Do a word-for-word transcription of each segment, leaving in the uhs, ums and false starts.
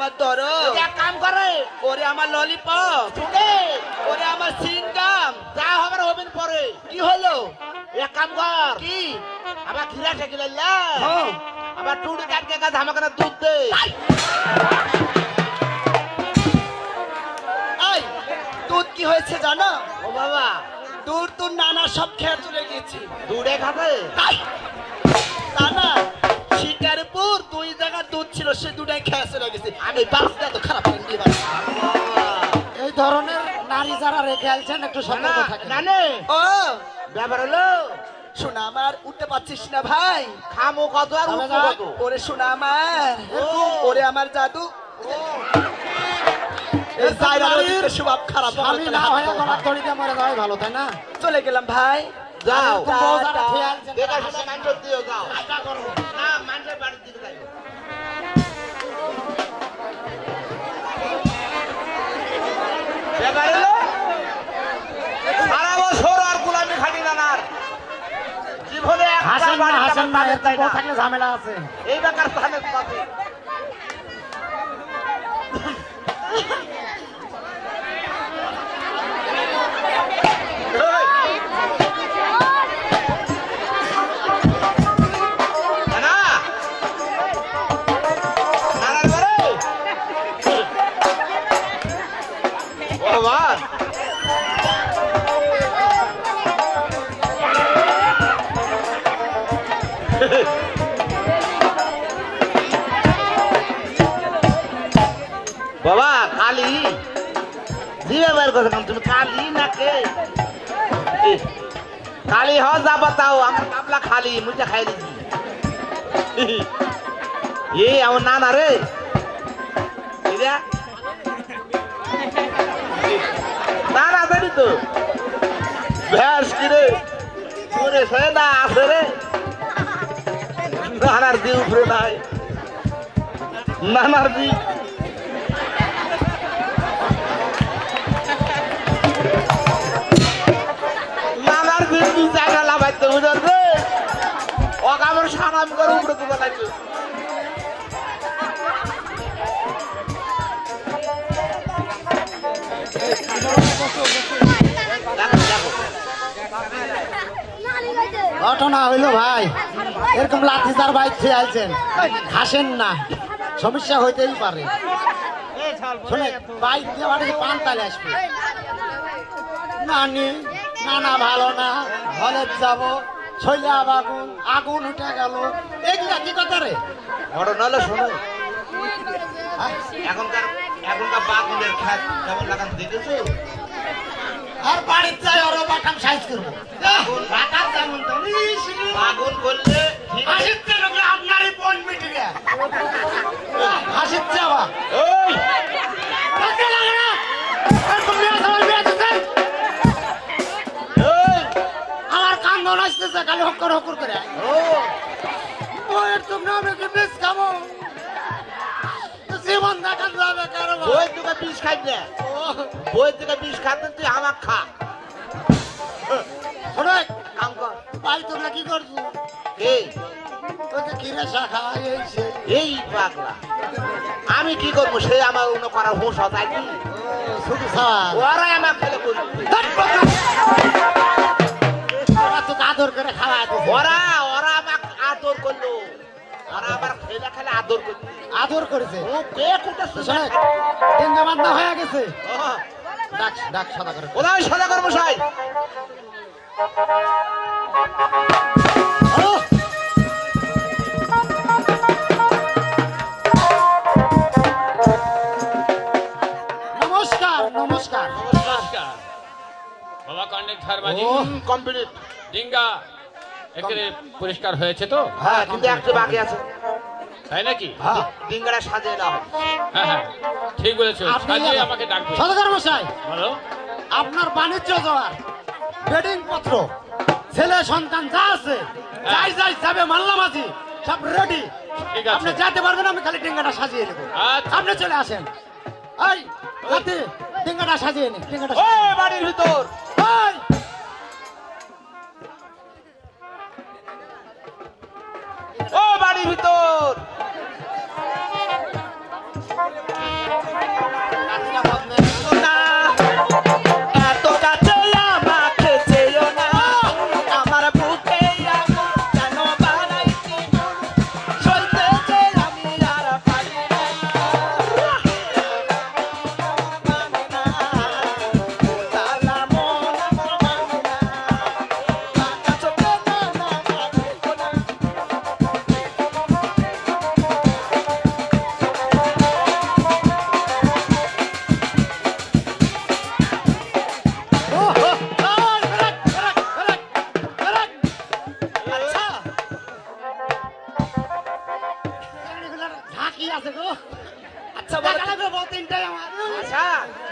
আমার ধরো এক কাম করে ওরে আমার ললিপপ শুনে ওরে আমার সিনগাম যা হবে হবেন পরে কি হলো এক কাম কর কি আবার খিরা ঠেকে লাইলা হ্যাঁ আবার টুটি কাটকে কাজ আমাকে না দুধ দে এই দুধ কি হয়েছে জানো ও বাবা দুধ তোর নানা সব খেয়ে চলে গেছি দুধে খাবে তা না শিকারপুর দুই জায়গা দুধ ছিল সে দুটাই খেয়ে চলে গেছে আমি বাচ্চা তো খারাপ করে এই ধরনের নারী যারা রেখে আলছেন একটু সতর্ক থাকেন নানে ও ব্যাপার হলো শোনা আমার উঠতে পারছিস না ভাই খামো কত আর তবে উঠবো যাক। কত ওরে শোনা আমার ও। ওরে আমার জাদু এই জায়গার ওদিকে স্বভাব খারাপ স্বামী না হয়ে গলার দড়ি দিয়ে মরে যাওয়াই ভালো তাই না চলে গেলাম ভাই যাও এরকম বউ যারা খেয়ে আলছেন, দেখা শোনা মানুষ দিও যাও না মানুষের বাড়ির দিকে যাই ব্যাপার হলো সারা বছর আর গোলামি খাটি নানার জীবনে হাসেন না হাসেন না এরকম তাই বউ না থাকলে ঝামেলা আছে এই বেকার স্থানের সাথে বাবা কালি জিবে বের করে তুমি কালি না কে কালি হ যা বাতাও আমার কাপলা খালি মুঝে খাই দিছি এ আমার নানা রে নানা জানি তো ভ্যাস কি রে তোরে সে না আছে রে নানার দি উপরে নাই নানার দি নানার দি কি জায়গা লাভাইতে বুঝার রে ও আমার সারাম করে উপরে তো বানাইছে ঘটনা হইলো ভাই এরকম লাঠিদার বাইক খেয়ে আলছেন হাসেন না সমস্যা হইতেই পারে শুনে বাইক দিয়ে বাড়িতে পান তালে আসবে নানি নানা ভালো না হলে যাব ছইলে আগুন আগুন উঠে গেল এগুলা কি কথা রে ঘটনা হলো শোনো এখনকার এখনকার বাগুনের খ্যাত কেমন লাগান দেখেছো আর বাড়ির যাই ওর বাটাম সাইজ করবো বাটাম যেমন তো আগুন করলে হাসিতে লোকে আপনারই পণ মিটে গে হাসিত যাওয়া ওই কাকে লাগে না আর তুমি আমার বিয়ে দিছেন ওই আমার কান ধন আসতেছে খালি হক্কর হক্কর করে ও ওর তুমি আমি কি বিষ খাবো জীবন দেখান যাবে কারো বই তোকে বিষ খাই না বই থেকে বিষ খাতে তুই আমার খা শোনে কাম কর ভাই তোমরা কি করছো এই ওই যে কিরে শাখা এই সে এই পাগলা আমি কি করবো সে আমার অন্য করার হোস হয় কি শুধু সাওয়া ওরাই আমার ফেলে করবো ওরা তো আদর করে খাওয়া দিছে ওরা ওরা আমাকে আদর করলো ওরা আমার খেলে খেলে আদর করলো আদর করেছে ও কে কোটা শোনে তিন জামাত না হয়ে গেছে ও ডাক ডাক সাদা করে ওরাই সাদা কর্ম সাই ও নমস্কার নমস্কার নমস্কার বাবা কন্ডাক্টর বাজি কমপ্লিট ডিঙ্গা একেবারে পরিষ্কার হয়েছে তো হ্যাঁ কিন্তু একটা বাকি আছে তাই নাকি হ্যাঁ ডিঙ্গাটা সাজিয়ে দাও হ্যাঁ হ্যাঁ ঠিক বলেছো আপনি সাজিয়ে আমাকে ডাকবে সদকার মশাই বলো আপনার বাণিজ্য যাওয়ার বেডিং পত্র ছেলে সন্তান যা আছে যাই যাই যাবে মাল্লা মাঝি সব রেডি ঠিক আপনি আছে যেতে পারবেন আমি খালি ডিঙ্গাটা সাজিয়ে নেব আচ্ছা। আপনি চলে আসেন এই হাতে ডিঙ্গাটা সাজিয়ে নে ডিঙ্গাটা ওই বাড়ির ভিতর এই ও বাড়ির ভিতর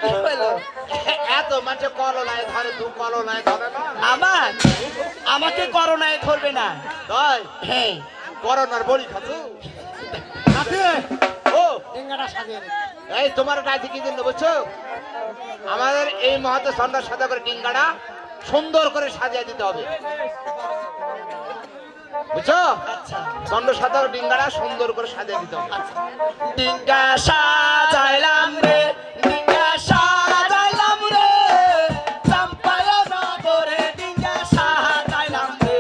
কি হলো? এত মানুষ করোনায় ধরে তুই করোনায় ধরে না আমার আমাকে করোনায় ধরবে না। তাই হ্যাঁ করোনার বড়ি খাচ্ছু আছে ও টেঙ্গাটা সাজিয়ে রেখে। এই তোমার ডাইতে কি জন্য বুঝছো আমাদের এই মহাতে সন্ধ্যা সাজা করে ডিঙ্গাটা সুন্দর করে সাজিয়ে দিতে হবে বুঝছো আচ্ছা সন্ধ্যা সাজা করে ডিঙ্গাটা সুন্দর করে সাজিয়ে দিতে হবে ডিঙ্গা সাজাইলাম রে ডিঙ্গা সাজাইলাম রে চম্পায় নগরে ডিঙ্গা সাজাইলাম রে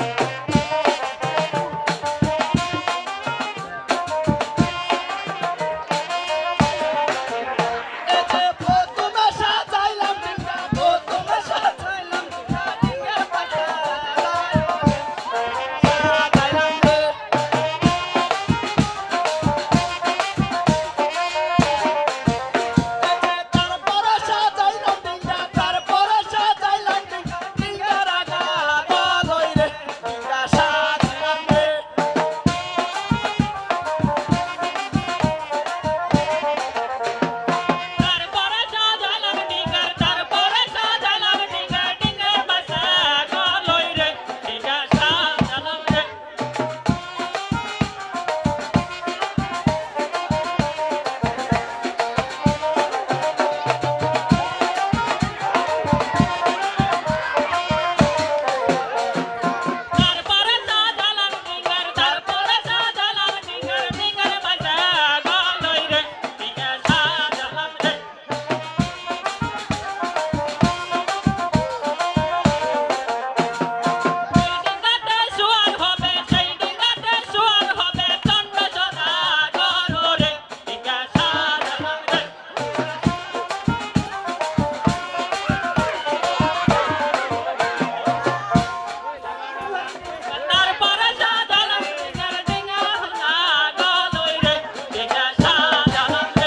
এই যে প্রথমে সাজাইলাম ডিঙ্গা প্রথমে সাজাইলাম ডিঙ্গা ডিঙ্গা সাজাইলাম রে তারপরে সাজাইলাম ডিঙ্গা তারপরে সাজাইলাম ডিঙ্গা ডিঙ্গা রাগা বলই রে ডিঙ্গা সাজাইলাম রে তারপরে সাজাইলাম ডিঙ্গা তারপরে সাজাইলাম ডিঙ্গা ডিঙ্গা বাসা বলই রে ডিঙ্গা সাজাইলাম রে তারপরে সাজালাম ডিঙ্গার তারপরে সাজালাম ডিঙ্গার ডিঙ্গার বাজা গলই রে ডিঙ্গা সাজালাম রে ডিঙ্গাতে সুয়ার হবে সেই ডিঙ্গাতে সুয়ার হবে চন্ড সদা গরো রে ডিঙ্গা সাজালাম রে তারপরে সাজালাম ডিঙ্গার ডিঙ্গা গলই রে ডিঙ্গা সাজালাম রে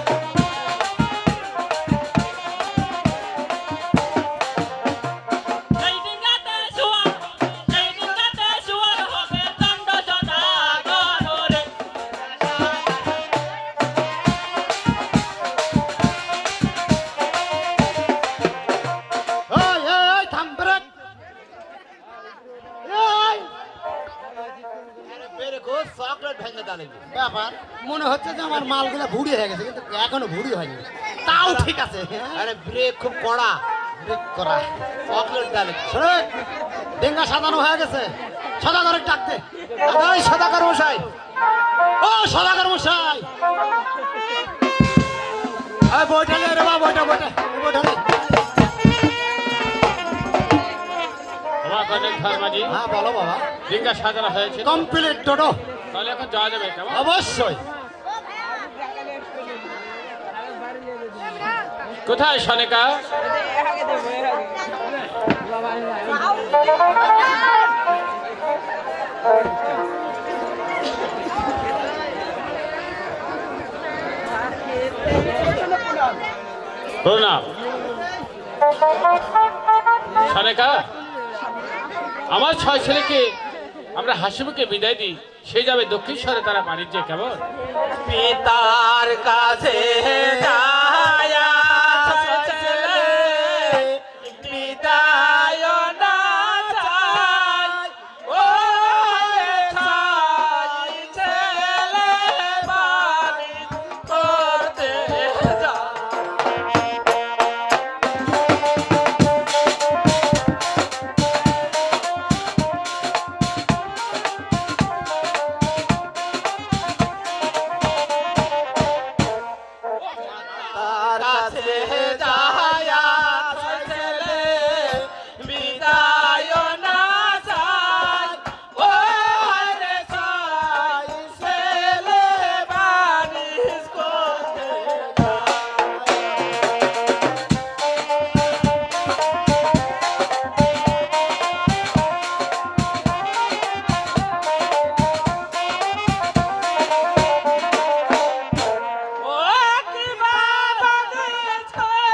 সেই ডিঙ্গাতে সুয়ার সেই ডিঙ্গাতে সুয়ার হবে চন্ড সদা গরো রে ওই ওই ওই থাম ব্রেক এই বেরে কো চকলেট ভেঙে দাঁড়াবে ব্যাপার মনে হচ্ছে যে আমার মালগুলো ভুড়ি হয়ে গেছে কিন্তু এখনো ভুড়ি হয়নি তাও ঠিক আছে হ্যাঁ? আরে ব্রেক খুব কড়া ব্রেক করা চকলেট ডালে শোনে ডেঙ্গা সাজানো হয়ে গেছে সদাগরের ডাক দে ওই সদাকর মশাই ও সদাগর মশাই এই বইটা নে রে বাবা বইটা বইটা এই বইটা নে তোমার কনেক ধর্মাজি হ্যাঁ বলো বাবা ডিঙ্গা সাজানো হয়েছে তো? কমপ্লিট টোটো তাহলে এখন যাওয়া যাবে কেমন অবশ্যই কোথায় সনেকা প্রণাম সনেকা আমার ছয় ছেলেকে আমরা হাসিমুখে বিদায় দিই সে যাবে দক্ষিণেশ্বরে তারা বাণিজ্যে কেমন পিতার কাছে যায়া ছেলে বিদায় না চাই ও ছাই ছেলে বাড়ি করতে যায় তার কাছে যায়া ছেলে বিদায় না চাই ও রে চাই ছেলে বানিস করতে ও কি বাবা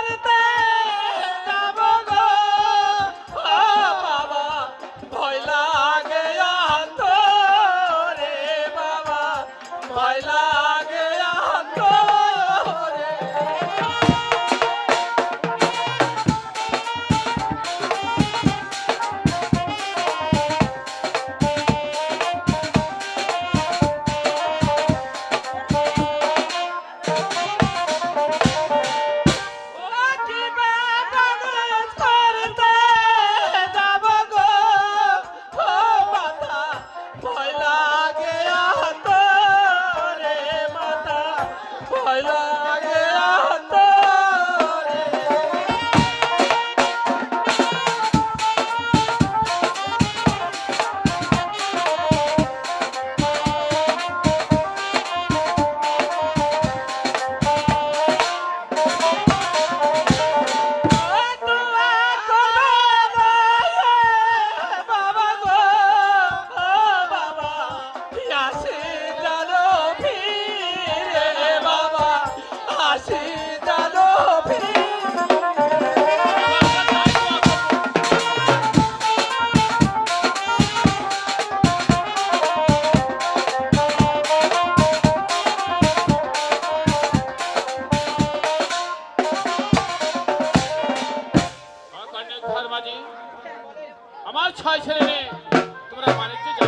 ছয় ছেলে নিয়ে তোমরা বাণিজ্য যাও।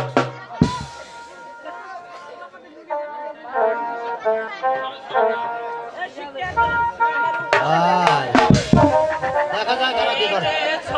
আয়, দেখা যায় তারা কি করে।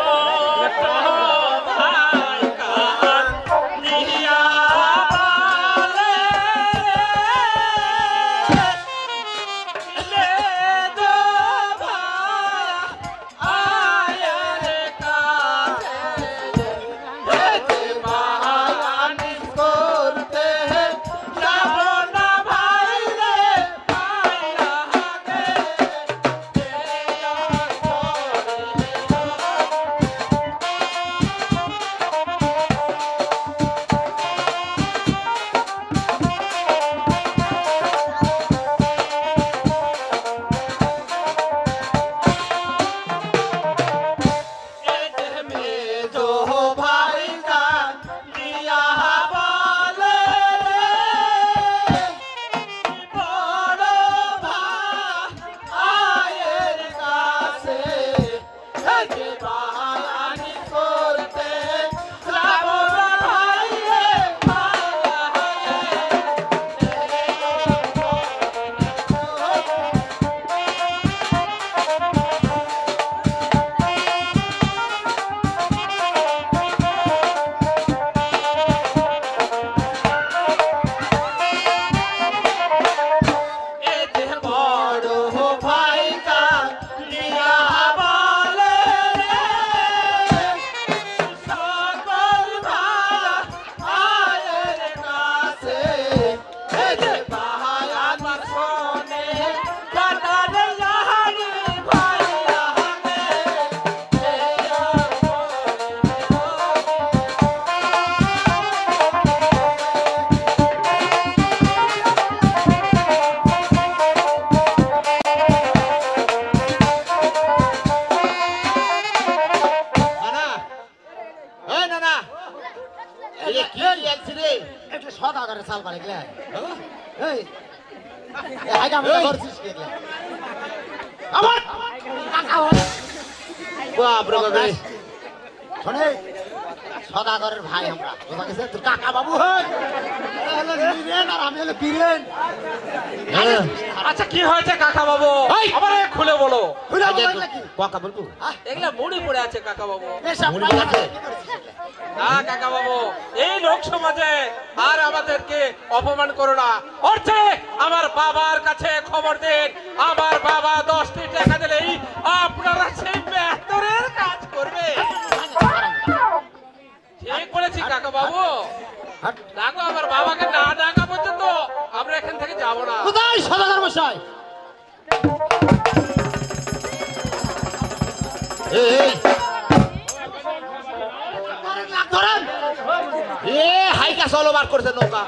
সদাগরের ভাই আমরা তোর কাকা বাবু আচ্ছা কি হয়েছে কাকা বাবু আবার খুলে বলো। কাকা বলবো এগুলা মুড়ি পড়ে আছে কাকা বাবু। না কাকা বাবু এই লোক সমাজে আর আমাদেরকে অপমান করো না। অর্থে আমার বাবার কাছে খবর দিন, আমার বাবা দশটি টাকা দিলেই আপনারা সেই বেহতরের কাজ করবে। ঠিক বলেছি কাকা বাবু। দেখো আমার বাবাকে না ডাকা পর্যন্ত আমরা এখান থেকে যাবো না। কোথায় সদাগর মশাই? এই এ হাইকা চলবার করছে নৌকা,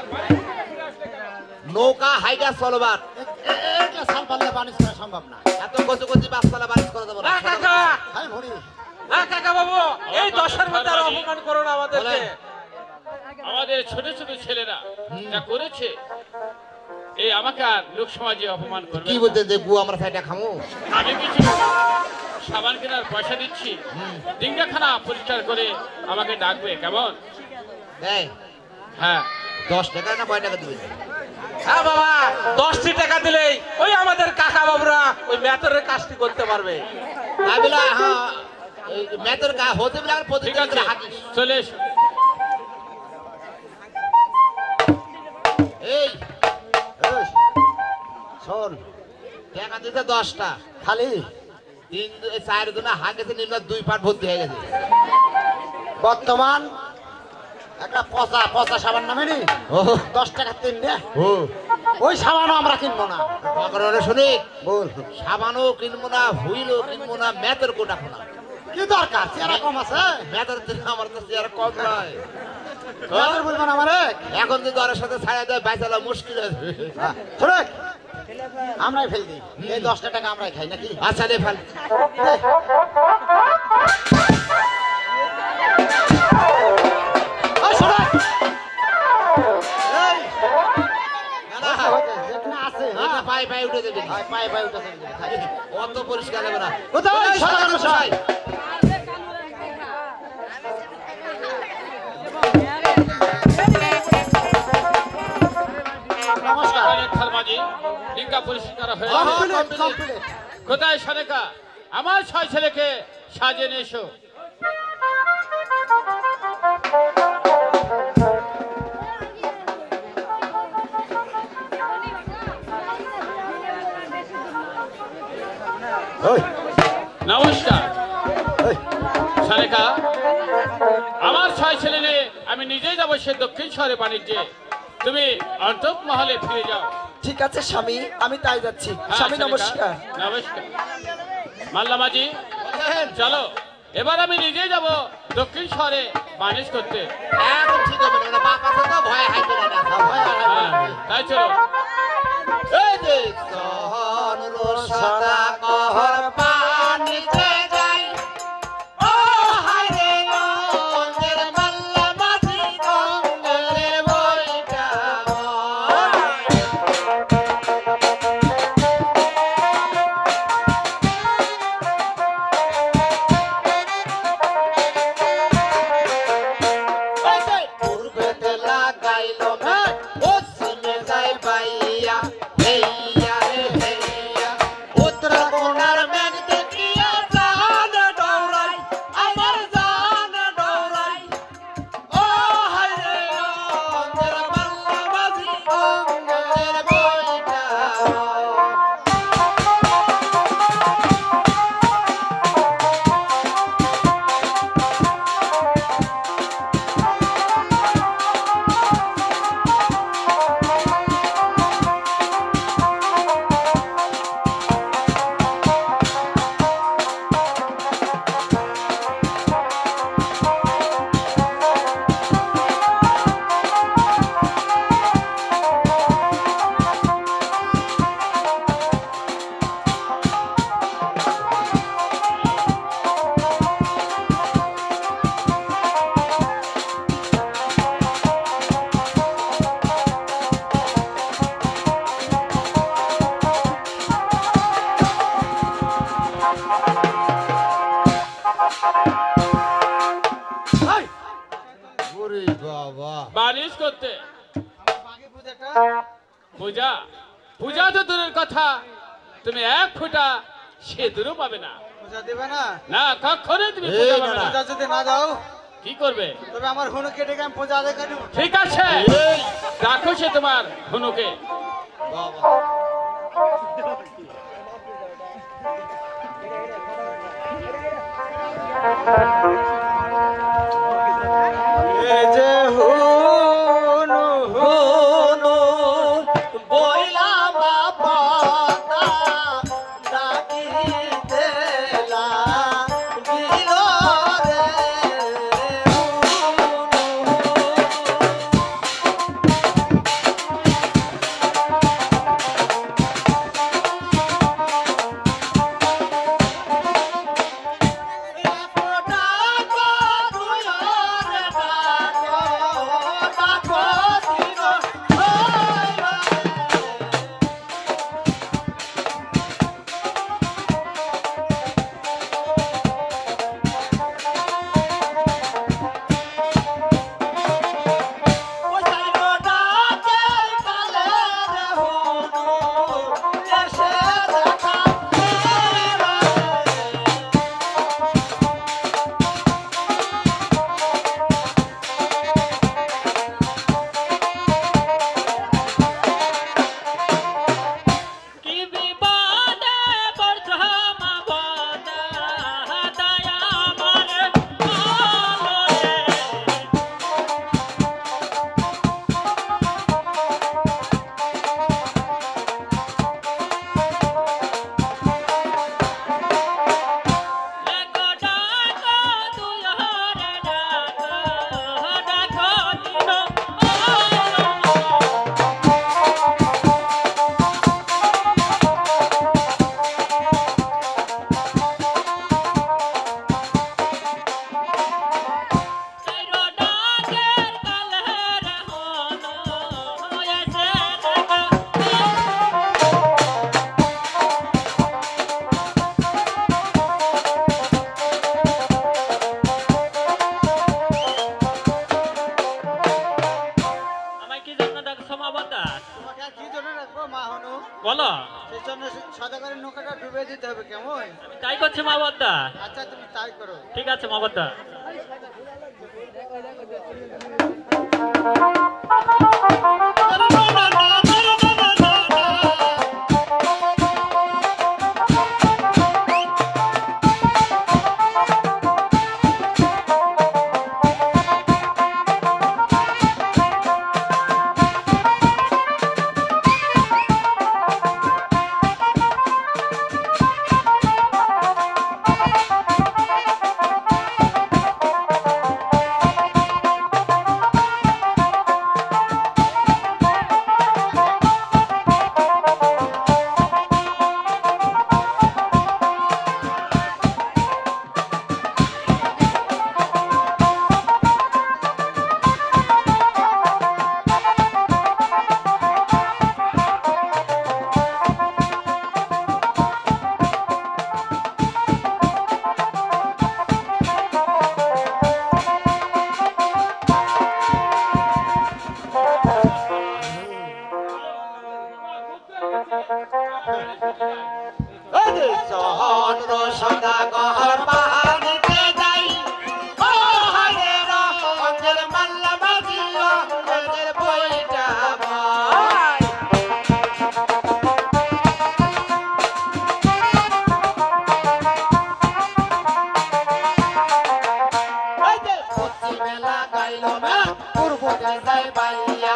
নৌকা হাইকা চলবার সাল পাল্লে বানিশ করা সম্ভব না। এত কচু কচি পাঁচতলা বানিশ করে দেবো না না কাকা, হ্যাঁ ভরি না কাকা বাবু এই দশের মধ্যে আর অপমান করো না আমাদেরকে। আমাদের ছোট ছোট ছেলেরা যা করেছে এই আমাকে আর লোক সমাজে অপমান করবে কি না। বলতে দেখবো আমরা সাইডটা খামো? আমি কিছু সাবান কেনার পয়সা দিচ্ছি, ডিঙ্গাখানা পরিষ্কার করে আমাকে ডাকবে কেমন? এই হ্যাঁ দশ টাকা না কয় টাকা দিবে? হ্যাঁ বাবা দশটি টাকা দিলেই ওই আমাদের কাকা বাবুরা ওই মেথরের কাজটি করতে পারবে। তাই বলে হ্যাঁ এই মেতর গা হতে বলে আর ঠিক প্রতিদিন আছে করে হাঁকিস। চলে এসো। এই এই, শোন টাকা দিতে দশটা, খালি তিন দু- চার দুনা হাঁকেছে নিম্ন দুই পাট ভর্তি হয়ে গেছে। বর্তমান একটা পচা পচা সাবান নামে নি ও দশ টাকা তিন নে ও ওই সাবানও আমরা কিনবো না। মকরে শুনি বল সাবানও কিনবো না, হুইলও কিনবো না, মেতর কোটা খোনা। কি দরকার? চেহারা কম আছে মেতর দিলে আমার তো চেয়ার কম নয়। মেয়েদের বলবো না আমারে। এখন যদি ওর সাথে ছায়া দেয় বাইচালা মুশকিল আছে। শোনে আমরাই ফেল দিই এই দশটা টাকা আমরাই খাই নাকি? আচ্ছা রে ফেল। ওই শোনে এই না না যেখানে আছে এটা পায়ে পায়ে উঠে দেবে। হ্যাঁ পায়ে পায়ে উঠে চলে যাবে, খাই। অত পরিষ্কার হবে না। কোথায় এই সদাগর সদাগর মশাই? মশাই। মাথার মাঝি লিঙ্গা পরিষ্কার হয়ে কমপ্লিট কমপ্লিট কোথায় সানেকা আমার ছয় ছেলেকে সাজিয়ে নিয়ে এসো। ওই নমস্কার ওই সানেকা, আমার ছয় ছেলে নিয়ে আমি নিজেই যাবো সে দক্ষিণ শহরে বাণিজ্যে। তুমি অন্তত মহলে ফিরে যাও। ঠিক আছে স্বামী, আমি তাই যাচ্ছি। হ্যাঁ, স্বামী সানেকা, নমস্কার। নমস্কার মাল্লা মাঝি, চলো এবার আমি নিজেই যাব দক্ষিণ শহরে বাণিজ্য করতে। এখন ঠিক হবে না, বাপ আছে তো ভয় হাইবে না। ভয় হ্যাঁ, তাই চলো। এই যে সহন রসদা কহর পানিতে যাই, ও হায় রে রঙের মাল্লা মাঝি রঙের বইটা পূর্বেতে লাগাইল মেঘ, পশ্চিমে যায় বাইয়া, হেইয়া রে হেইয়া। উত্তর কোণার মেঘ দেখিয়া জান ডৌরাই, আমার জান ডৌরাই। ও হায় রে রঙের মাল্লা মাঝি রঙের বইটা ওরে বাবা বাণিজ্য করতে পূজা পূজা তো দূরের কথা, তুমি এক ফুটা সে দূরও পাবে না। পূজা দেবে না? না, কখনোই তুমি পূজা পাবে না। পূজা যদি না দাও কি করবে? তবে আমার হুনু কেটে আমি পূজা আদায় করে দেবো। ঠিক আছে, রাখো সে তোমার ধনুকে। এই যে হুনু হুনু বইলা বাপাতা ডাকিতে লাগিল রে হুনু। ডাক কই? আমি তাই করছি মা বদ্দা। আচ্ছা তুমি তাই করো। ঠিক আছে মা বদ্দা। চন্দ্র সদাগর পাহাড়িতে যাই ও হারে রঙের মাল্লা বাজিও রঙের বইটা ভাই এই যে পশ্চিমে লাগাইল মে পূর্বতে যাই বাইয়া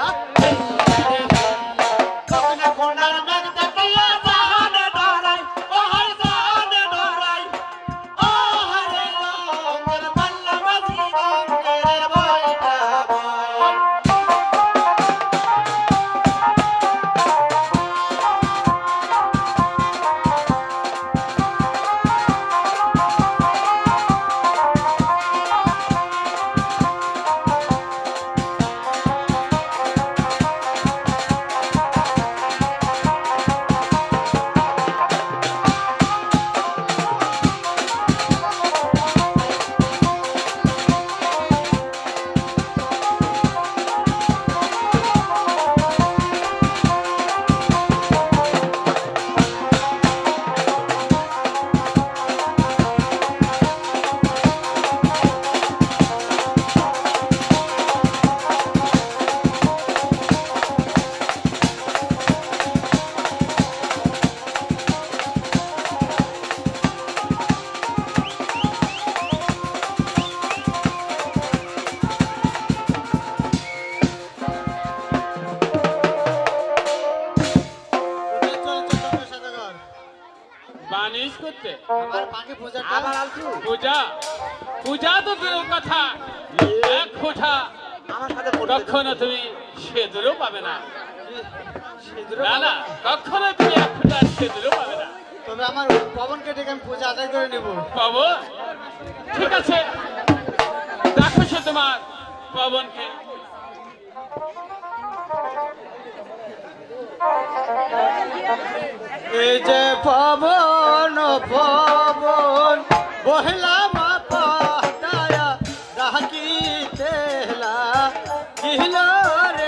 কখনো কোনার মেঘ দেখিয়া জাহানে ডরাই ও হায় জাহানে ডরাই ও হারে রঙের মাল্লা বাজি রঙের বইটা ভাই বানিশ করতে আমার পাখি পূজাটা আবার আলতু পূজা পূজা তো দূরের কথা, এক ফোঁটা আমার সাথে পড়তে কখনো তুমি সেদুরও পাবে না। সিঁদুর না না, কখনো তুমি এক ফোঁটা সেদুরও পাবে না। তবে আমার পবনকে ডেকে আমি পূজা আদায় করে নেব। পাবো, ঠিক আছে, দেখো সে তোমার পবনকে। এই যে পবন পবন বহলা মা পাতায়া ডাকিতে লাগিল রে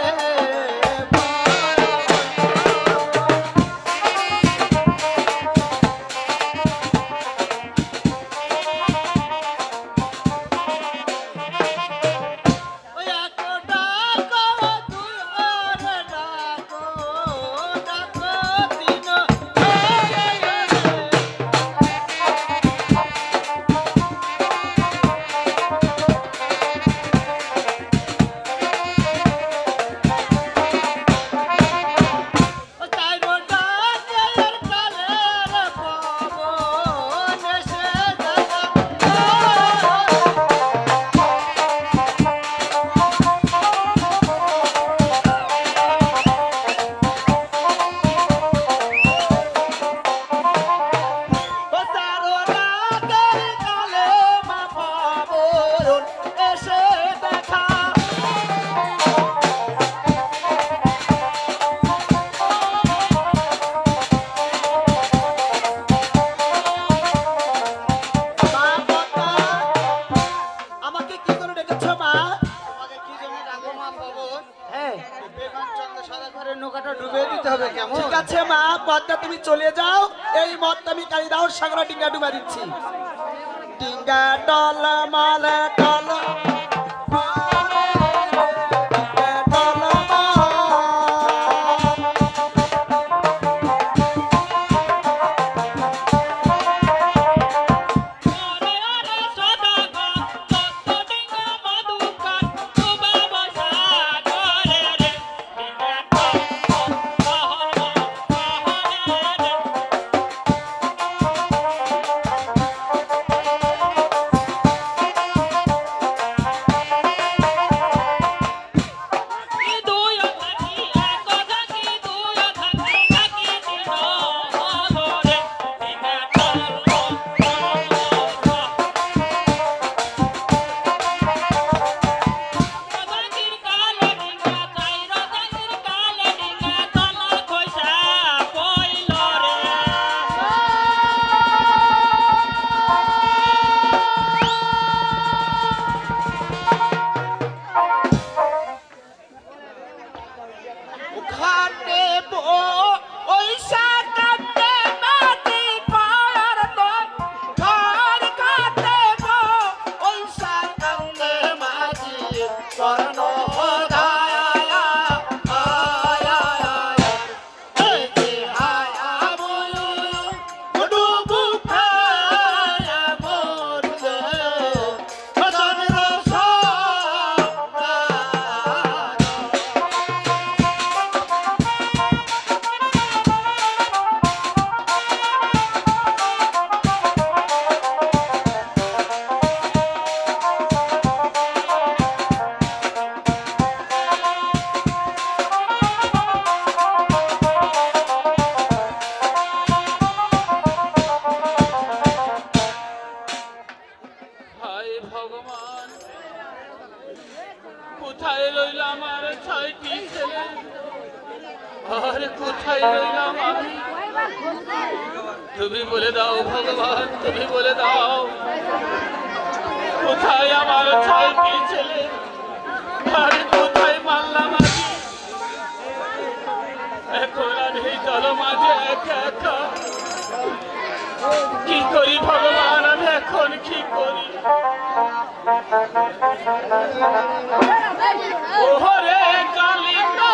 ওই এক ডাকো তুই ওরে ডাকো ডাকো দিন পদ্মা তুমি চলে যাও, এই মতটা আমি কালিদাস সাগরে ডিঙ্গা ডুবা দিচ্ছি। ডিঙ্গা ডল মালে ডল তুমি বলে দাও ভগবান, তুমি বলে দাও কোথায় আমার ছয়টি ছেলে, আর কোথায় মারলাম আমি। এখন আমি এই দল মাঝে একা একা কি করি ভগবান, আমি এখন কি করি? ওহরে কালিকা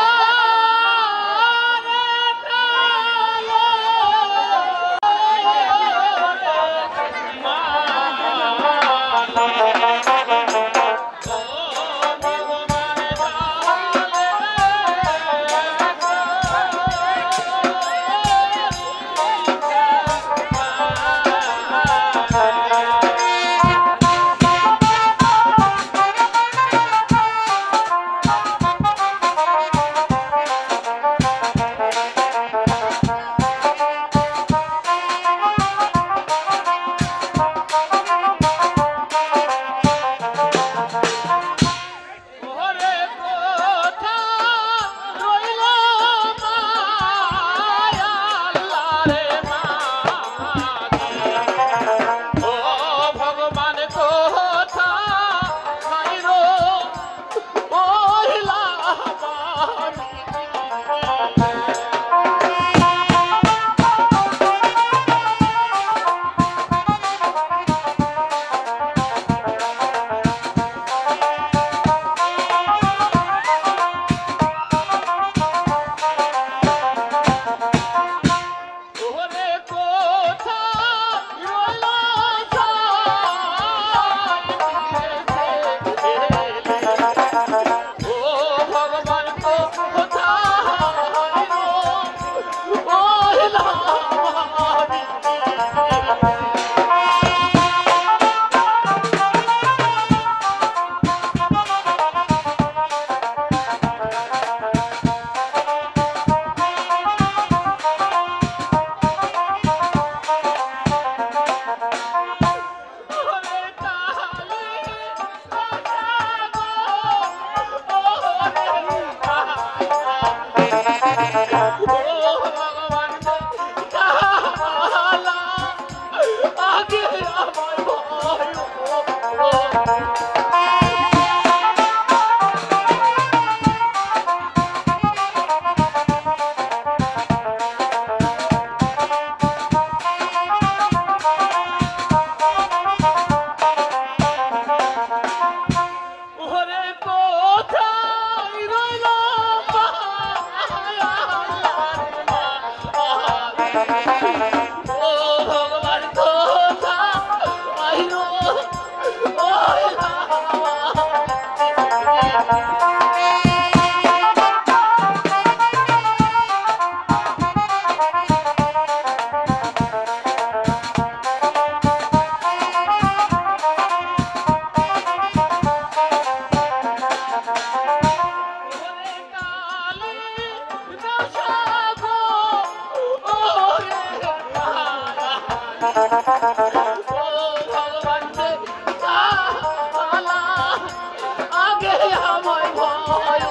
ভগবান রে আলা আগে আমায় ভয়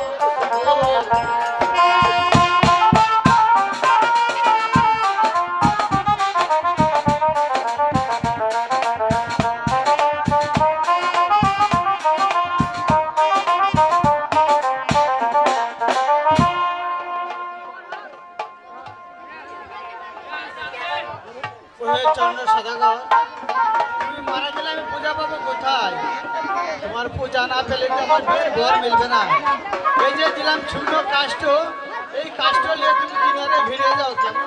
চন্দ্র সদাগর তুমি মারা গেলে আমি পূজা পাবো কোথায়? তোমার পূজা না পেলে তো আমার বিয়ের বর মিলবে না। এই যে দিলাম শূন্য কাষ্ট, এই কাষ্ট নিয়ে তুমি কিনারে ভিড়ে যাও কেমন?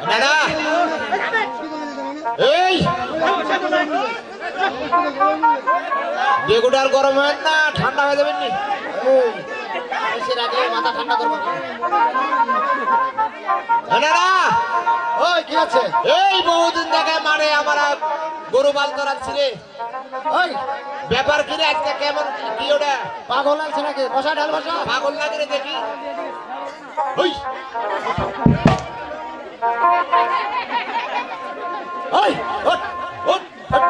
দাদা এই বেগুটার গরম হয় না ঠান্ডা হয়ে যাবেন নি এসের আগে মাথা ঠান্ডা করবো দাদা ওই কি আছে এই বহুদিন থেকে মানে আমার গরু পাল করাচ্ছি রে ওই ব্যাপার কি রে আজকে কেমন কি ওটা পাগল লাগছে নাকি বসা ঢাল বসা পাগল লাগে রে দেখি ওই ওই ওঠ ওঠ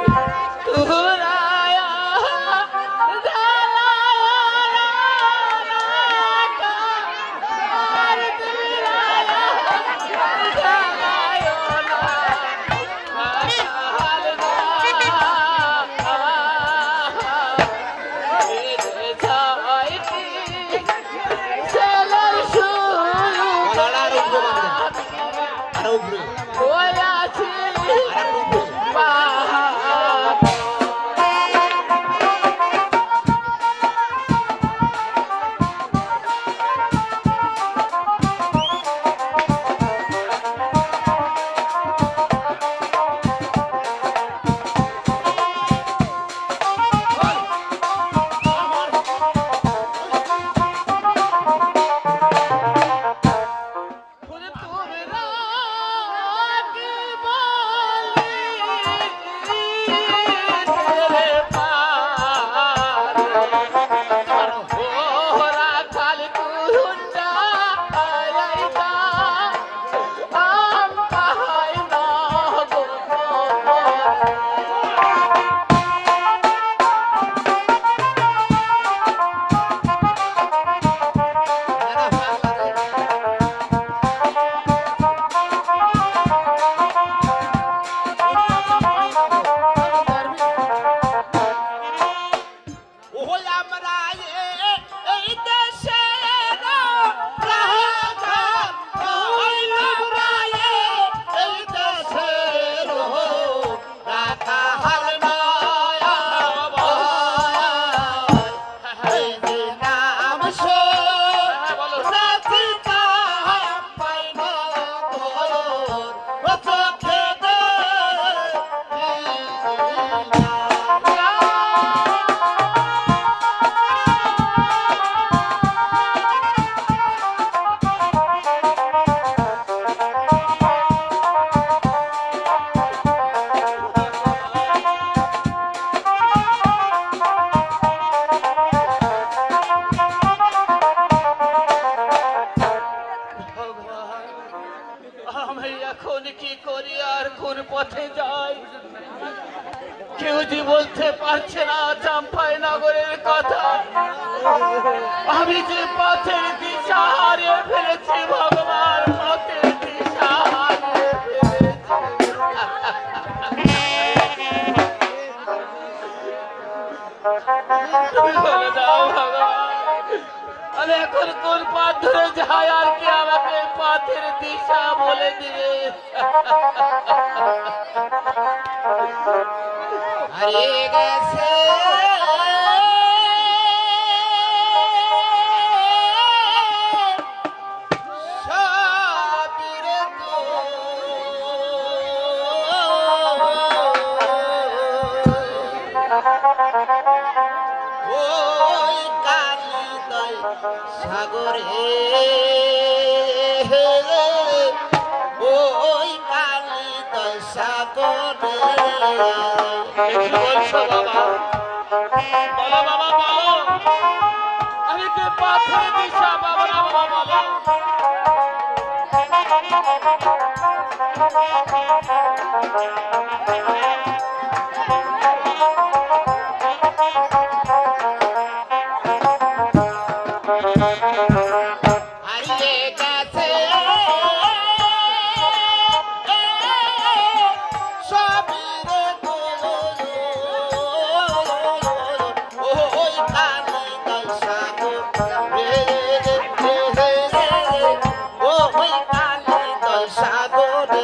গলাটা আর উপরে বাঁধেন আর উপরে আর উপরে আমি এখন কি করি আর কোন পথে যাই কেউ যে বলতে পারছে না চাম্পাই নগরের কথা আমি যে পথের দিশা হারিয়ে ফেলেছি ভগবান পথের দিশা হারিয়ে ফেলেছি তুমি বলে দাও ভগবান আমি এখন কোন পথ ধরে যাই আর কি আমাকে পথের দিশা বলে দিবে হারিয়ে গেছে সাবিরে তো ওই কালিদাই সাগরে ওই কালিদাই সাগরে কি বলছো বাবা বলো বাবা বলো আমি কি পথের দিশা বাবা না বাবা বলো হারিয়ে গেছে সবিরে ওই কালিদাই সাগরে ওই কালিদাই সাগরে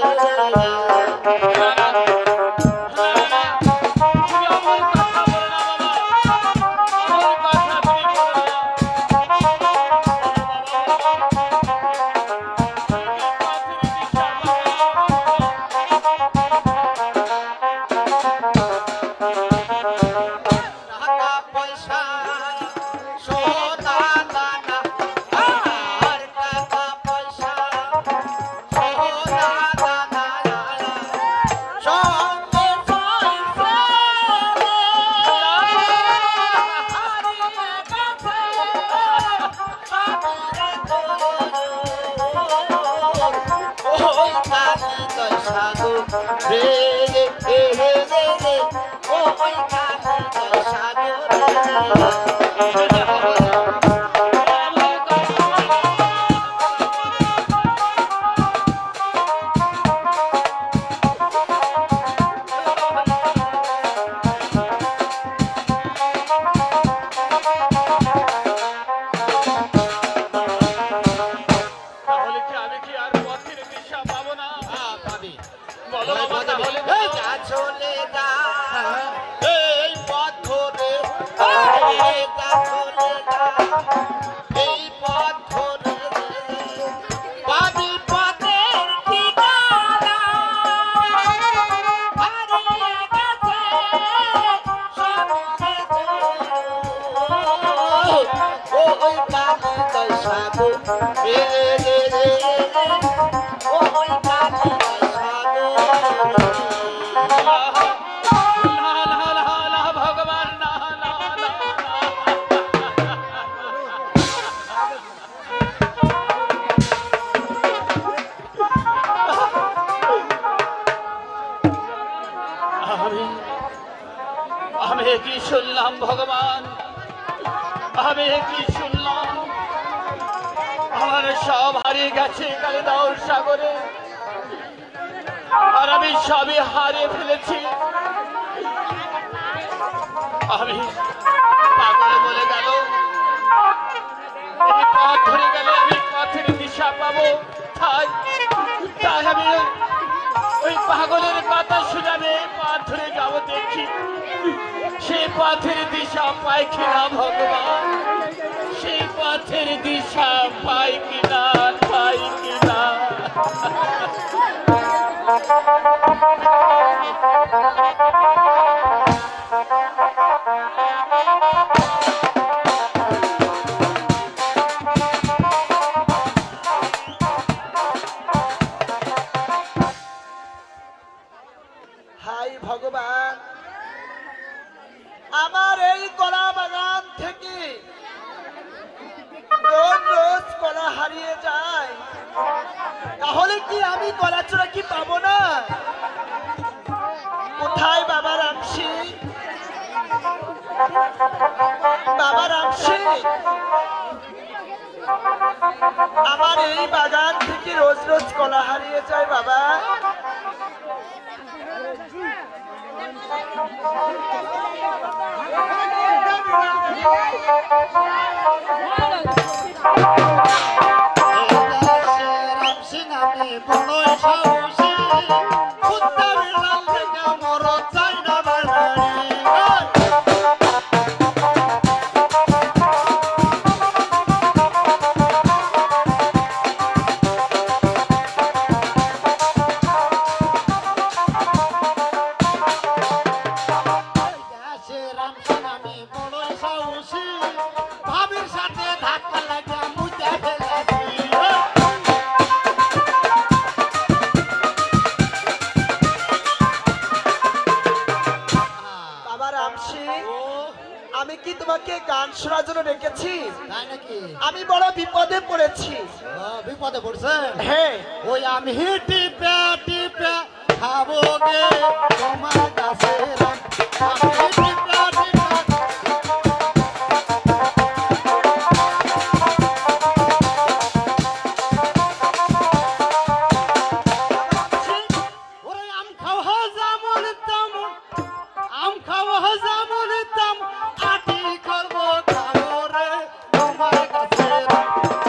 তুমি আমার কথা বলো না বাবা আমার কথা তুমি বলো না পথের দিশা বাবা রে রে রে রে রে ও ওই কালী সাগরে তাহলে কি আমি কি আর পথের দিশা পাবো না? হ্যাঁ পাবি বলো বাবা তাহলে এই যা চলে যা এই পথ ধরে এই যা চলে যা এই পথ ধরে পাবি পথের ঠিকানা হারিয়ে গেছে সঙ্গে ও ওই কালী দশাগো রে রে রে ও ওই কালী দশাগো না না না না ভগবান না না না আমি আমি কি শুনলাম ভগবান, আমি কি শুনলাম? আমার সব হারিয়ে গেছে কালিদাস সাগরে, আর আমি সবই হারিয়ে ফেলেছি। আমি পাগল বলে গেল, এই পথ ধরে গেলে আমি পথের দিশা পাবো। তাই তাই আমি ওই পাগলের কথা শুনে আমি এই পথ ধরে যাবো, দেখি সেই পথের দিশা পাই কিনা ভগবান, সেই পথের দিশা পাই কিনা পাই কিনা। হাই ভগবান, আমার এই কলা বাগান থেকে রোজ রোজ কলা হারিয়ে যায়, তাহলে কি আমি কলা চূড়া কি পাবো না? কোথায় বাবা রামসি, বাবা রামসি, আমার এই বাগান থেকে রোজ রোজ কলা হারিয়ে যায় বাবা। রাম সিং আমি বড়ই সাহসী, কুত্তা বিড়াল থেকে মরদ চাই না বাড়ারি। রাম সিং আমি বড়ই সাহসী, ভাবির সাথে ধাক্কা লাগা মুইতে ফেলেছি। বাবা রামসি, আমি কি তোমাকে গান শোনার জন্য ডেকেছি? তাই নাকি? আমি বড় বিপদে পড়েছি। ও, বিপদে পড়ছেন? হ্যাঁ, ওই আমি টিপে টিপে খাবো গে তোমার কাছে রাম। আমি টিপে টিপে ওরে আম খাওয়া যেমন তেমন, আম খাওয়া যেমন তেমন, আটি করবো খাবো রে তোমার কাছে রাম।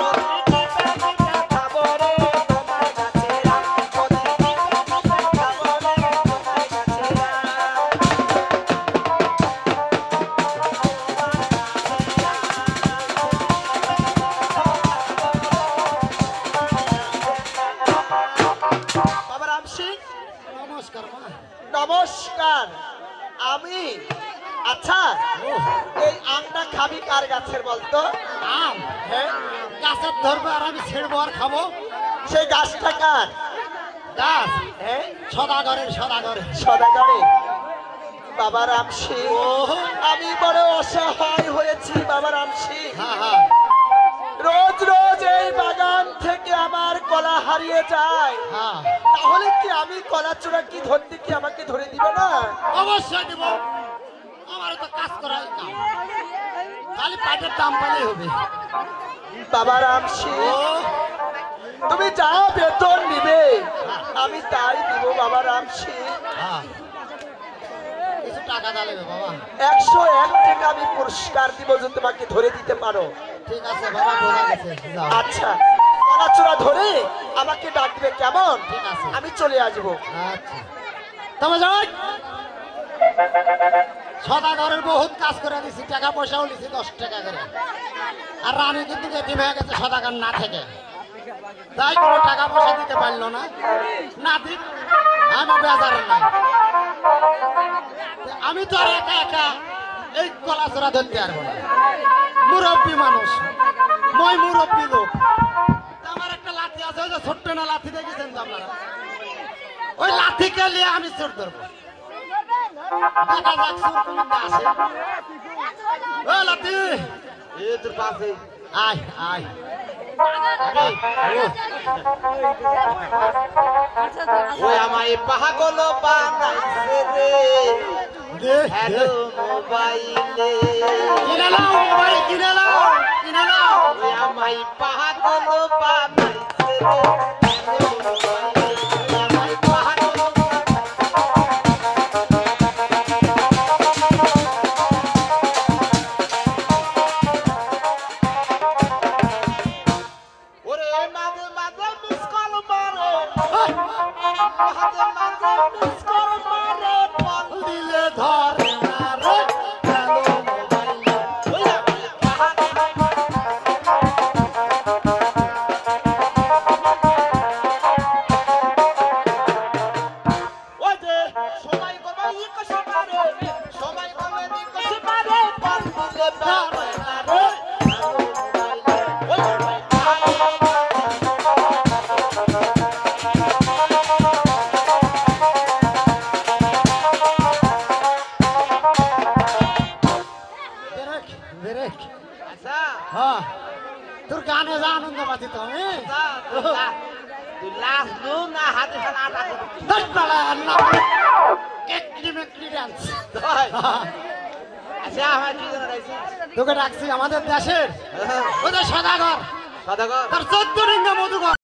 বাবা রামসি, নমস্কার মা। নমস্কার। আমি আচ্ছা, এই আমটা খাবি কার গাছের বলতো? আম হ্যাঁ, গাছের ধরবে আর আমি ছেড়বো আর খাবো। সেই গাছটা কার? গাছ হ্যাঁ, সদাগরের সদাগরের। সদাগরে। বাবা রামসি, ও আমি বড় অসহায় হয়েছি বাবা রামসি। হ্যাঁ হ্যাঁ রোজ রোজ এই বাগান থেকে আমার কলা হারিয়ে যায়, হ্যাঁ তাহলে কি আমি কলা চূড়া কি ধরতে কি আমাকে ধরে দিবে না? অবশ্যই দিব। আমার তো কাজ করাই না, খালি পাটের দাম পেলেই হবে। বাবা রাম সিং, তুমি যা বেতন নিবে আমি তাই দিব বাবা রাম সিং। হ্যাঁ কিছু টাকা দাঁড়াবে বাবা। একশো এক টাকা আমি পুরস্কার দিব যদি তোমাকে ধরে দিতে পারো। ঠিক আছে বাবা, বোঝা গেছে, যাও। আচ্ছা, কলা চূড়া ধরে আমাকে ডাকবে কেমন? ঠিক আছে। আমি চলে আসবো। আচ্ছা তবে যাই, সদাগরের বহুত কাজ করে দিছি, টাকা পয়সাও লিছি দশ টাকা করে। আর রানী কিন্তু এতিম হয়ে গেছে সদাগর না থেকে, তাই কোনো টাকা পয়সা দিতে পারলো না। না দিক আমি বেজার নাই, আমি তো আর একা একা এই কলা চোরা ধরতে পারবো না। মুরব্বী মানুষ, মই মুরব্বী লোক, আমার একটা লাঠি আছে, ওই যে ছোট্ট না লাঠি দেখেছেন তো আপনারা, ওই লাঠিকে নিয়ে আমি চোর ধরবো। দেখা যাক চোর কোনটা আসে। ও লাঠি, এ তোর পাশে আয় আয়। ওই আমায় পাগল বানাইছে রে দে হ্যালো মোবাইলে, কিনে নাও মোবাইল, কিনে নাও, কিনে নাও। ওই আমায় পাগল বানাইছে রে হ্যালো মোবাইলে, ওই আমায় পাগল ওরে মাঝে মাঝে মিস কল মারে, মাঝে মাঝে মিস কল মারে, ফোন দিলে ধরে না রে হ্যালো মোবাইলে। ওই আমায় পাগল ওই যে সময় করবে ই কষে মারে, সময় করবে ই কষে মারে, ফোন দিলে ধরে না রে হ্যালো মোবাইলে, ওই আমায় পাগল বেরেক বেরেক। আচ্ছা হ্যাঁ তোর গানে যা আনন্দ পাচ্ছি তো আমি। তুই লাশ লু না হাতে খানা আটা করবি? দশ বেলা না একটি মেকটি ডান্স। আচ্ছা আমার কি জানা রাখছিস? তোকে ডাকছি আমাদের দেশের ওই যে সদাগর, সদাগর তার চোদ্দ রিঙ্গা মধুকর।